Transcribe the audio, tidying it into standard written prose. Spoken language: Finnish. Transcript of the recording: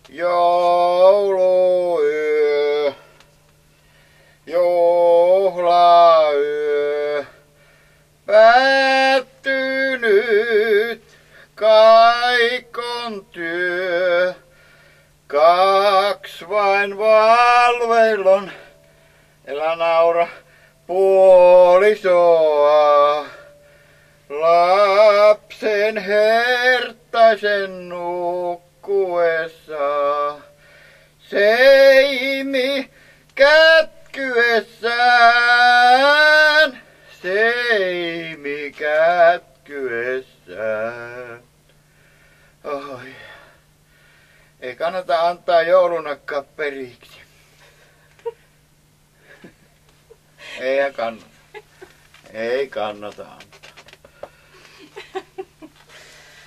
Jouluyö, juhlayö, päättynyt, kaikon työ. Kaks vain valveilon, elä naura puolisoa. Lapsen herttaisen nukkuessa, seimi kätkyessään, seimi kätkyessään. Oi, ei kannata antaa joulunakkaan periksi. Ei kannata. Ei kannata antaa.